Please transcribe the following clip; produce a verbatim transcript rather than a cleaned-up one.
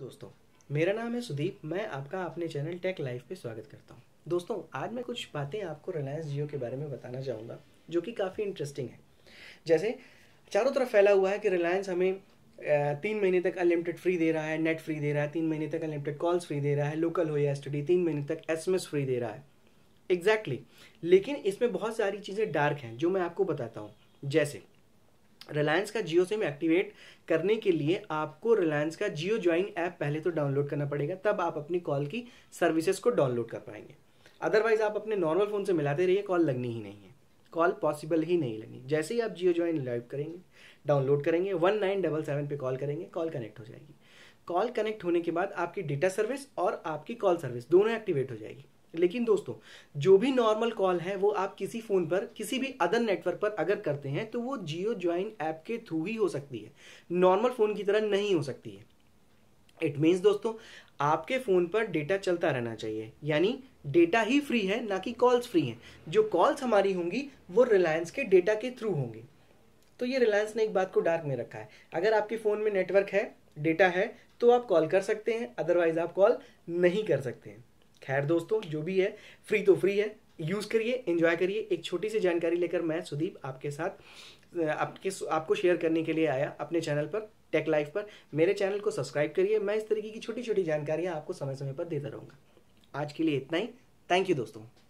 दोस्तों, मेरा नाम है सुदीप। मैं आपका अपने चैनल टेक लाइफ पे स्वागत करता हूं। दोस्तों, आज मैं कुछ बातें आपको रिलायंस जियो के बारे में बताना चाहूँगा जो कि काफ़ी इंटरेस्टिंग है। जैसे चारों तरफ फैला हुआ है कि रिलायंस हमें अ, तीन महीने तक अनलिमिटेड फ्री दे रहा है, नेट फ्री दे रहा है, तीन महीने तक अनलिमिटेड कॉल्स फ्री दे रहा है, लोकल हो या एसटीडी, तीन महीने तक एसएमएस फ्री दे रहा है। Exactly exactly. लेकिन इसमें बहुत सारी चीज़ें डार्क हैं जो मैं आपको बताता हूँ। जैसे रिलायंस का जियो सिम एक्टिवेट करने के लिए आपको रिलायंस का जियो ज्वाइन ऐप पहले तो डाउनलोड करना पड़ेगा, तब आप अपनी कॉल की सर्विसेज को डाउनलोड कर पाएंगे। अदरवाइज आप अपने नॉर्मल फ़ोन से मिलाते रहिए, कॉल लगनी ही नहीं है, कॉल पॉसिबल ही नहीं लगनी। जैसे ही आप जियो ज्वाइन लाइव करेंगे, डाउनलोड करेंगे, वन नाइन डबल सेवन पे कॉल करेंगे, कॉल कनेक्ट हो जाएगी। कॉल कनेक्ट होने के बाद आपकी डेटा सर्विस और आपकी कॉल सर्विस दोनों एक्टिवेट हो जाएगी। लेकिन दोस्तों, जो भी नॉर्मल कॉल है वो आप किसी फोन पर किसी भी अदर नेटवर्क पर अगर करते हैं तो वो जियो ज्वाइन ऐप के थ्रू ही हो सकती है, नॉर्मल फोन की तरह नहीं हो सकती है। इट मीन्स दोस्तों, आपके फोन पर डेटा चलता रहना चाहिए, यानी डेटा ही फ्री है, ना कि कॉल्स फ्री हैं। जो कॉल्स हमारी होंगी वो रिलायंस के डेटा के थ्रू होंगी। तो ये रिलायंस ने एक बात को डार्क में रखा है। अगर आपके फोन में नेटवर्क है, डेटा है, तो आप कॉल कर सकते हैं, अदरवाइज आप कॉल नहीं कर सकते हैं। खैर दोस्तों, जो भी है, फ्री तो फ्री है, यूज़ करिए, एंजॉय करिए। एक छोटी सी जानकारी लेकर मैं सुदीप आपके साथ आपके आपको शेयर करने के लिए आया अपने चैनल पर, टेक लाइफ पर। मेरे चैनल को सब्सक्राइब करिए, मैं इस तरीके की छोटी छोटी जानकारियाँ आपको समय समय पर देता रहूँगा। आज के लिए इतना ही। थैंक यू दोस्तों।